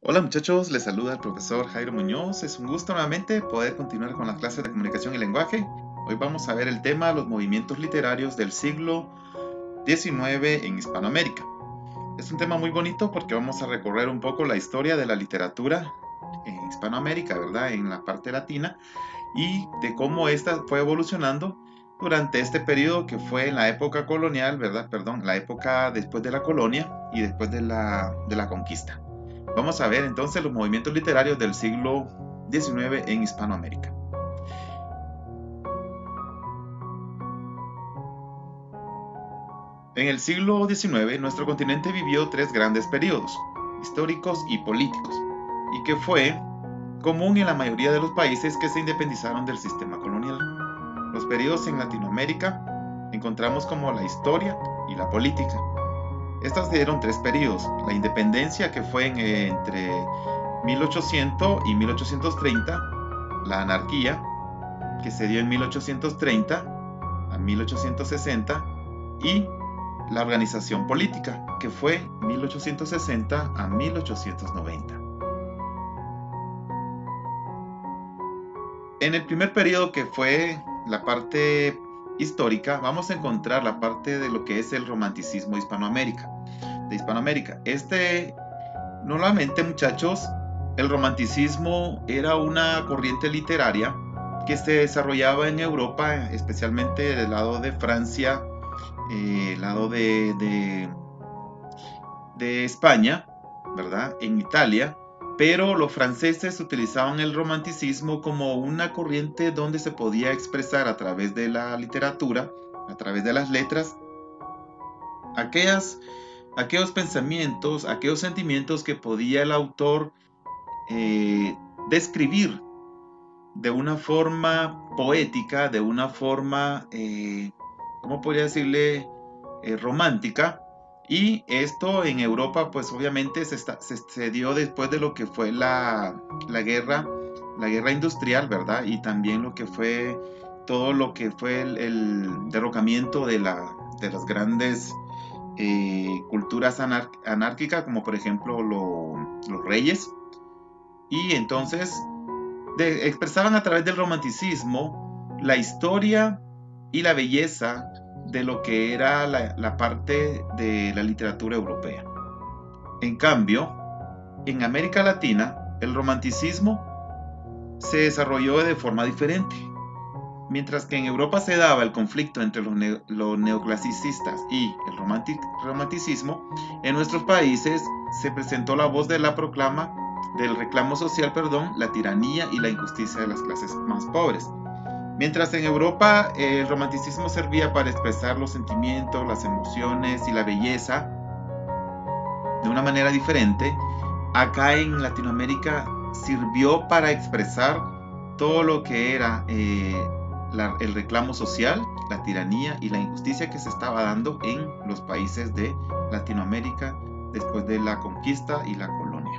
Hola muchachos, les saluda el profesor Jairo Muñoz. Es un gusto nuevamente poder continuar con las clases de comunicación y lenguaje. Hoy vamos a ver el tema los movimientos literarios del siglo XIX en Hispanoamérica. Es un tema muy bonito porque vamos a recorrer un poco la historia de la literatura en Hispanoamérica, ¿verdad? En la parte latina y de cómo esta fue evolucionando durante este periodo que fue la época colonial, ¿verdad? Perdón, la época después de la colonia y después de la conquista. Vamos a ver entonces los movimientos literarios del siglo XIX en Hispanoamérica. En el siglo XIX, nuestro continente vivió tres grandes periodos, históricos y políticos, y que fue común en la mayoría de los países que se independizaron del sistema colonial. Los periodos en Latinoamérica encontramos como la historia y la política. Estas dieron tres periodos, la independencia que fue entre 1800 y 1830, la anarquía que se dio en 1830 a 1860 y la organización política que fue 1860 a 1890. En el primer periodo que fue la parte histórica vamos a encontrar la parte de lo que es el romanticismo de Hispanoamérica. Normalmente muchachos, el romanticismo era una corriente literaria que se desarrollaba en Europa, especialmente del lado de Francia, lado de España, ¿verdad? En Italia, pero los franceses utilizaban el romanticismo como una corriente donde se podía expresar a través de la literatura, a través de las letras, aquellos pensamientos, aquellos sentimientos que podía el autor describir de una forma poética, de una forma, ¿cómo podría decirle? Romántica. Y esto en Europa, pues obviamente se dio después de lo que fue la guerra industrial, ¿verdad? Y también lo que fue todo lo que fue el derrocamiento de las grandes culturas anárquicas, como por ejemplo los reyes. Y entonces expresaban a través del romanticismo la historia y la belleza de lo que era la parte de la literatura europea. En cambio, en América Latina, el romanticismo se desarrolló de forma diferente. Mientras que en Europa se daba el conflicto entre los neoclasicistas y el romanticismo, en nuestros países se presentó la voz de la proclama del reclamo social, la tiranía y la injusticia de las clases más pobres. Mientras en Europa el romanticismo servía para expresar los sentimientos, las emociones y la belleza de una manera diferente, acá en Latinoamérica sirvió para expresar todo lo que era el reclamo social, la tiranía y la injusticia que se estaba dando en los países de Latinoamérica después de la conquista y la colonia.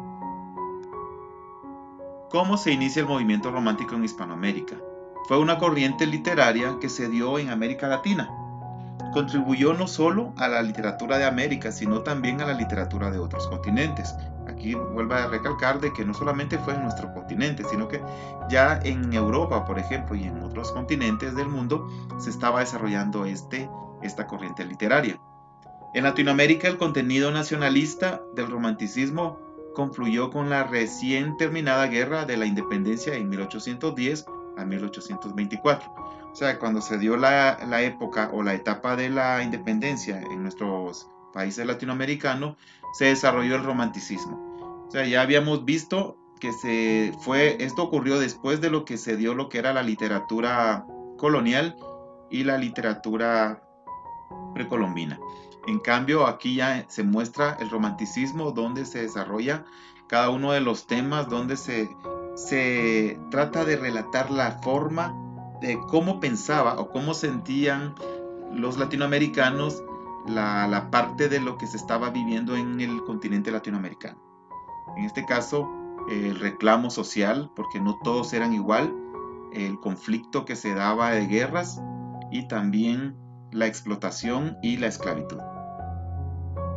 ¿Cómo se inicia el movimiento romántico en Hispanoamérica? Fue una corriente literaria que se dio en América Latina. Contribuyó no solo a la literatura de América, sino también a la literatura de otros continentes. Aquí vuelvo a recalcar de que no solamente fue en nuestro continente, sino que ya en Europa, por ejemplo, y en otros continentes del mundo, se estaba desarrollando esta corriente literaria. En Latinoamérica, el contenido nacionalista del romanticismo confluyó con la recién terminada Guerra de la Independencia en 1810 a 1824. O sea, cuando se dio la época o la etapa de la independencia en nuestros países latinoamericanos, se desarrolló el romanticismo. O sea, ya habíamos visto que esto ocurrió después de lo que se dio lo que era la literatura colonial y la literatura precolombina. En cambio, aquí ya se muestra el romanticismo donde se desarrolla cada uno de los temas, donde se trata de relatar la forma de cómo pensaba o cómo sentían los latinoamericanos la parte de lo que se estaba viviendo en el continente latinoamericano. En este caso, el reclamo social, porque no todos eran igual, el conflicto que se daba de guerras y también la explotación y la esclavitud.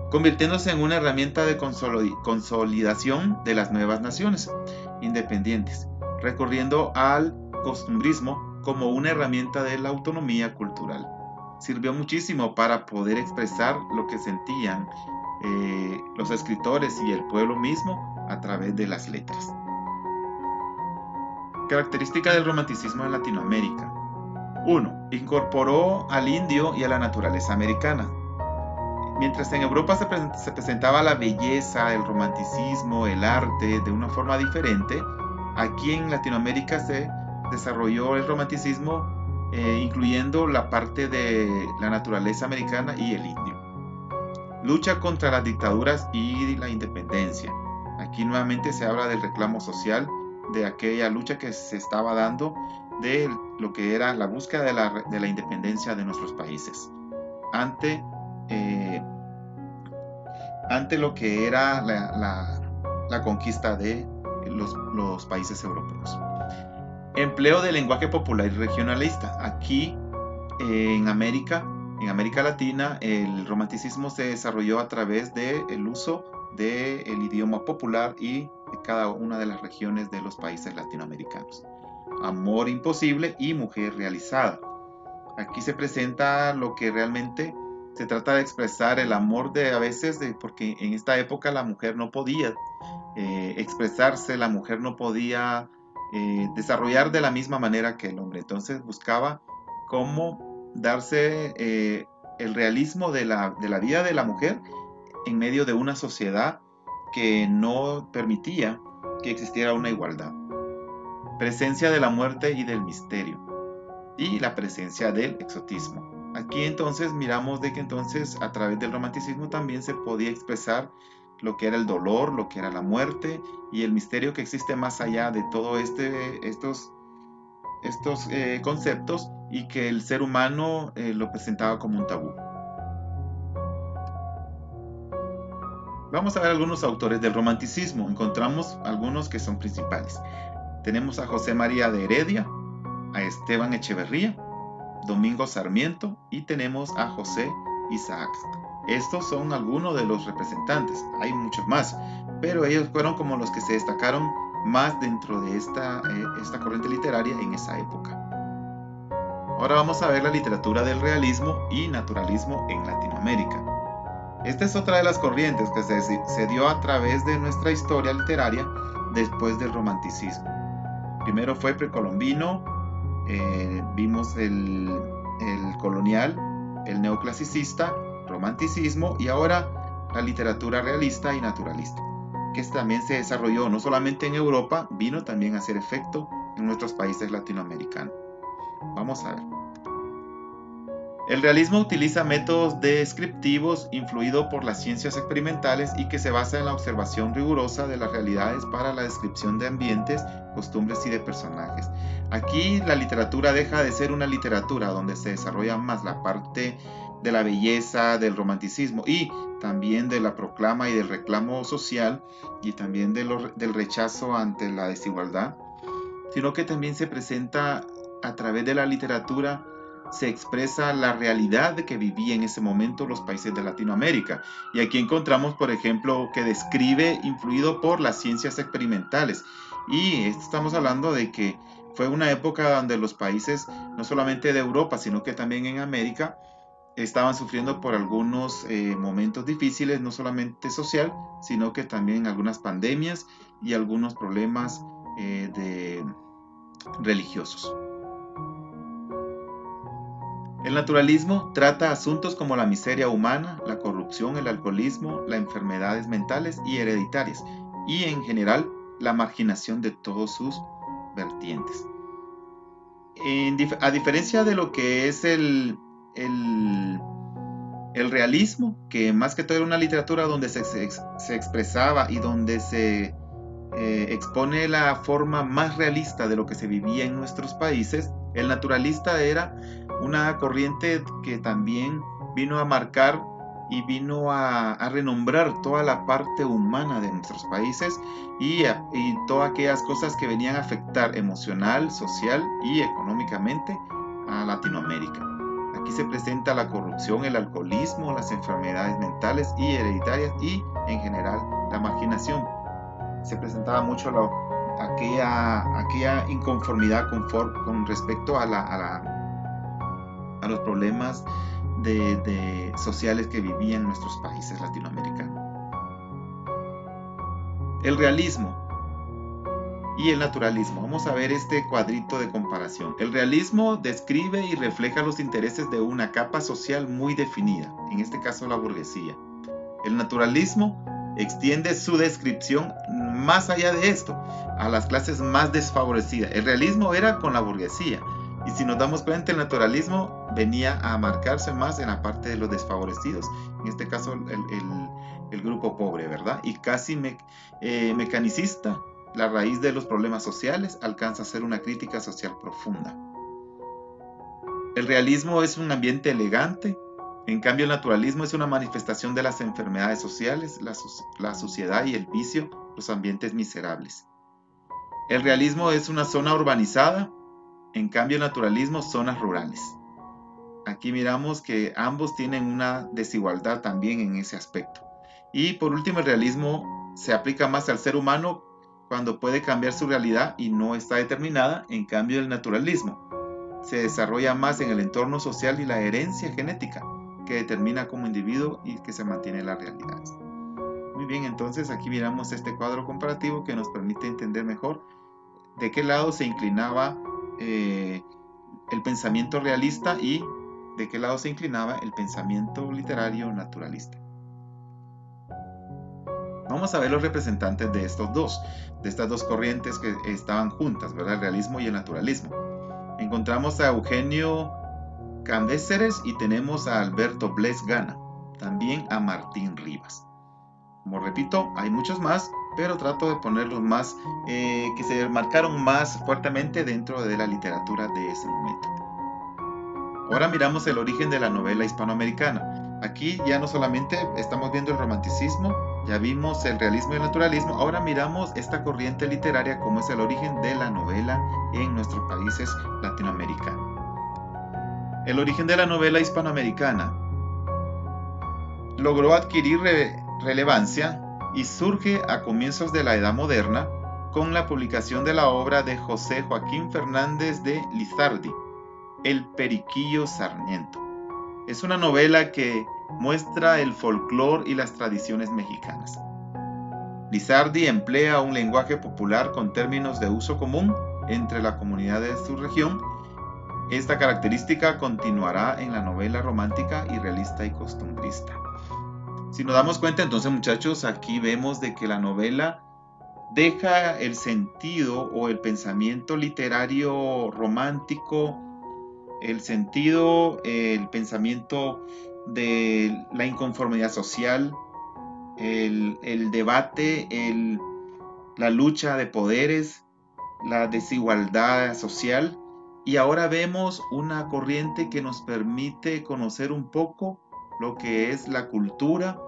convirtiéndose en una herramienta de consolidación de las nuevas naciones independientes, recurriendo al costumbrismo como una herramienta de la autonomía cultural. Sirvió muchísimo para poder expresar lo que sentían los escritores y el pueblo mismo a través de las letras. Característica del romanticismo en Latinoamérica. 1. Incorporó al indio y a la naturaleza americana. Mientras en Europa se presentaba la belleza, el romanticismo, el arte de una forma diferente, aquí en Latinoamérica se desarrolló el romanticismo incluyendo la parte de la naturaleza americana y el indio. Lucha contra las dictaduras y la independencia. Aquí nuevamente se habla del reclamo social, de aquella lucha que se estaba dando de lo que era la búsqueda de la independencia de nuestros países ante lo que era la conquista de los países europeos. Empleo del lenguaje popular y regionalista. Aquí en América Latina, el romanticismo se desarrolló a través del uso del idioma popular y de cada una de las regiones de los países latinoamericanos. Amor imposible y mujer realizada. Aquí se presenta lo que realmente se trata de expresar el amor porque en esta época la mujer no podía expresarse, la mujer no podía desarrollar de la misma manera que el hombre. Entonces buscaba cómo darse el realismo de la vida de la mujer en medio de una sociedad que no permitía que existiera una igualdad. Presencia de la muerte y del misterio. Y la presencia del exotismo. Aquí entonces miramos de que entonces a través del romanticismo también se podía expresar lo que era el dolor, lo que era la muerte y el misterio que existe más allá de todos estos conceptos, y que el ser humano lo presentaba como un tabú. Vamos a ver algunos autores del romanticismo. Encontramos algunos que son principales. Tenemos a José María de Heredia, a Esteban Echeverría, Domingo Sarmiento y tenemos a José Isaac. Estos son algunos de los representantes, hay muchos más, pero ellos fueron como los que se destacaron más dentro de esta corriente literaria en esa época. Ahora vamos a ver la literatura del realismo y naturalismo en Latinoamérica. Esta es otra de las corrientes que se dio a través de nuestra historia literaria después del romanticismo. Primero fue precolombino, vimos el colonial, el neoclasicista, romanticismo y ahora la literatura realista y naturalista, que también se desarrolló no solamente en Europa, vino también a hacer efecto en nuestros países latinoamericanos. Vamos a ver. El realismo utiliza métodos descriptivos influidos por las ciencias experimentales y que se basa en la observación rigurosa de las realidades para la descripción de ambientes, costumbres y de personajes. Aquí la literatura deja de ser una literatura donde se desarrolla más la parte de la belleza, del romanticismo y también de la proclama y del reclamo social y también del rechazo ante la desigualdad, sino que también se presenta a través de la literatura, se expresa la realidad de que vivía en ese momento los países de Latinoamérica. Y aquí encontramos, por ejemplo, que describe influido por las ciencias experimentales. Y estamos hablando de que fue una época donde los países, no solamente de Europa, sino que también en América, estaban sufriendo por algunos momentos difíciles, no solamente social, sino que también algunas pandemias y algunos problemas religiosos. El naturalismo trata asuntos como la miseria humana, la corrupción, el alcoholismo, las enfermedades mentales y hereditarias, y en general la marginación de todos sus vertientes. A diferencia de lo que es el realismo, que más que todo era una literatura donde se expresaba y donde se expone la forma más realista de lo que se vivía en nuestros países, el naturalista era una corriente que también vino a marcar y vino a renombrar toda la parte humana de nuestros países y todas aquellas cosas que venían a afectar emocional, social y económicamente a Latinoamérica. Aquí se presenta la corrupción, el alcoholismo, las enfermedades mentales y hereditarias y, en general, la marginación. Se presentaba mucho aquella inconformidad con respecto a los problemas sociales que vivían nuestros países latinoamericanos. El realismo y el naturalismo. Vamos a ver este cuadrito de comparación. El realismo describe y refleja los intereses de una capa social muy definida, en este caso la burguesía. El naturalismo extiende su descripción más allá de esto, a las clases más desfavorecidas. El realismo era con la burguesía, y si nos damos cuenta, el naturalismo venía a marcarse más en la parte de los desfavorecidos, en este caso el grupo pobre, ¿verdad? Y casi mecanicista. La raíz de los problemas sociales alcanza a ser una crítica social profunda. El realismo es un ambiente elegante, en cambio el naturalismo es una manifestación de las enfermedades sociales, la suciedad y el vicio, los ambientes miserables. El realismo es una zona urbanizada, en cambio el naturalismo zonas rurales. Aquí miramos que ambos tienen una desigualdad también en ese aspecto. Y por último, el realismo se aplica más al ser humano cuando puede cambiar su realidad y no está determinada. En cambio, el naturalismo se desarrolla más en el entorno social y la herencia genética que determina como individuo y que se mantiene la realidad. Muy bien, entonces aquí miramos este cuadro comparativo que nos permite entender mejor de qué lado se inclinaba el pensamiento realista y de qué lado se inclinaba el pensamiento literario naturalista. Vamos a ver los representantes de estas dos corrientes que estaban juntas, ¿verdad? El realismo y el naturalismo. Encontramos a Eugenio Cambéceres y tenemos a Alberto Bles Gana, también a Martín Rivas. Como repito, hay muchos más, pero trato de poner los más que se marcaron más fuertemente dentro de la literatura de ese momento. Ahora miramos el origen de la novela hispanoamericana. Aquí ya no solamente estamos viendo el romanticismo, ya vimos el realismo y el naturalismo, ahora miramos esta corriente literaria como es el origen de la novela en nuestros países latinoamericanos. El origen de la novela hispanoamericana logró adquirir relevancia y surge a comienzos de la Edad Moderna con la publicación de la obra de José Joaquín Fernández de Lizardi, El Periquillo Sarmiento. Es una novela que muestra el folclore y las tradiciones mexicanas. Lizardi emplea un lenguaje popular con términos de uso común entre la comunidad de su región. Esta característica continuará en la novela romántica y realista y costumbrista. Si nos damos cuenta, entonces, muchachos, aquí vemos de que la novela deja el sentido o el pensamiento literario romántico, el sentido, el pensamiento de la inconformidad social, el debate, la lucha de poderes, la desigualdad social, y ahora vemos una corriente que nos permite conocer un poco lo que es la cultura,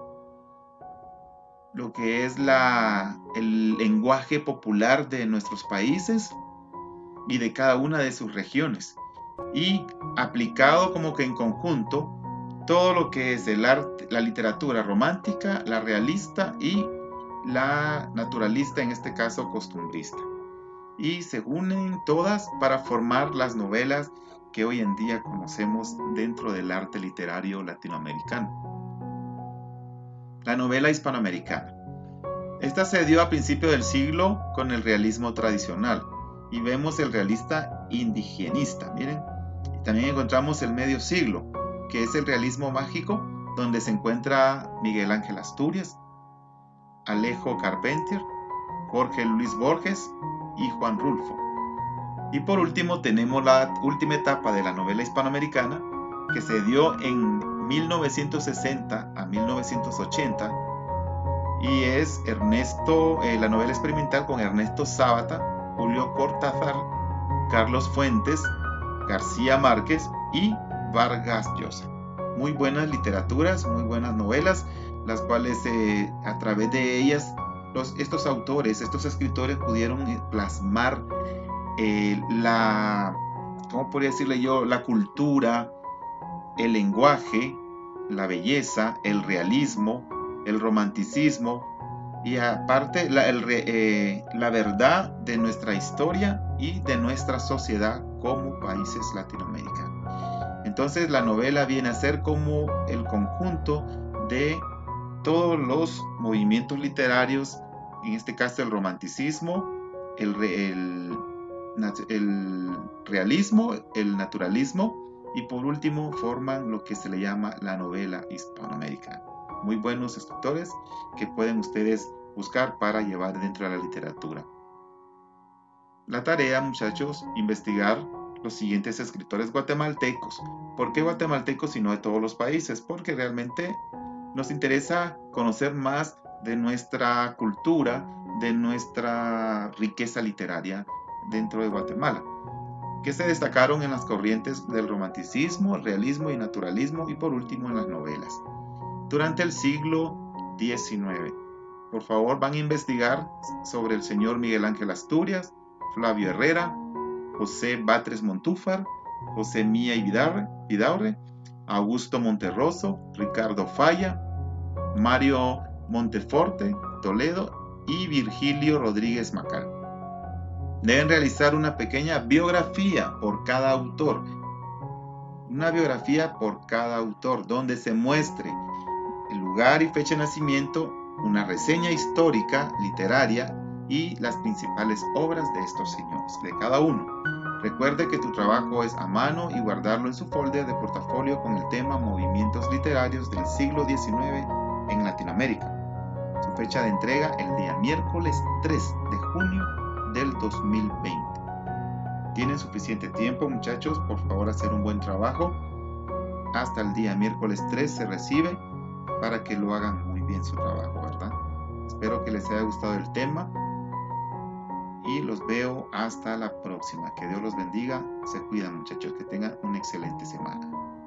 lo que es el lenguaje popular de nuestros países y de cada una de sus regiones, y aplicado como que en conjunto todo lo que es el arte, la literatura romántica, la realista y la naturalista, en este caso costumbrista, y se unen todas para formar las novelas que hoy en día conocemos dentro del arte literario latinoamericano. La novela hispanoamericana. Esta se dio a principios del siglo con el realismo tradicional y vemos el realista indigenista, miren. Y también encontramos el medio siglo, que es el realismo mágico, donde se encuentra Miguel Ángel Asturias, Alejo Carpentier, Jorge Luis Borges y Juan Rulfo. Y por último tenemos la última etapa de la novela hispanoamericana, que se dio en 1960 a 1980, y es la novela experimental con Ernesto Sábata, Julio Cortázar, Carlos Fuentes, García Márquez y Vargas Llosa. Muy buenas literaturas, muy buenas novelas, las cuales a través de ellas estos autores, estos escritores pudieron plasmar ¿cómo podría decirle yo? La cultura, el lenguaje, la belleza, el realismo, el romanticismo y aparte la verdad de nuestra historia y de nuestra sociedad como países latinoamericanos. Entonces la novela viene a ser como el conjunto de todos los movimientos literarios, en este caso el romanticismo, el realismo, el naturalismo, y por último forman lo que se le llama la novela hispanoamericana. Muy buenos escritores que pueden ustedes buscar para llevar dentro de la literatura. La tarea, muchachos, investigar los siguientes escritores guatemaltecos. ¿Por qué guatemaltecos y no de todos los países? Porque realmente nos interesa conocer más de nuestra cultura, de nuestra riqueza literaria dentro de Guatemala, que se destacaron en las corrientes del romanticismo, el realismo y naturalismo, y por último en las novelas. Durante el siglo XIX, por favor, van a investigar sobre el señor Miguel Ángel Asturias, Flavio Herrera, José Batres Montúfar, José Mía y Vidaurre, Augusto Monterroso, Ricardo Falla, Mario Monteforte Toledo y Virgilio Rodríguez Macal. Deben realizar una pequeña biografía por cada autor. Una biografía por cada autor donde se muestre el lugar y fecha de nacimiento, una reseña histórica, literaria y las principales obras de estos señores, de cada uno. Recuerde que tu trabajo es a mano y guardarlo en su folder de portafolio con el tema Movimientos Literarios del siglo XIX en Latinoamérica. Su fecha de entrega el día miércoles 3 de junio del 2020. Tienen suficiente tiempo, muchachos, por favor hacer un buen trabajo. Hasta el día miércoles 3 se recibe para que lo hagan muy bien su trabajo, ¿verdad? Espero que les haya gustado el tema y los veo hasta la próxima. Que Dios los bendiga. Se cuidan, muchachos. Que tengan una excelente semana.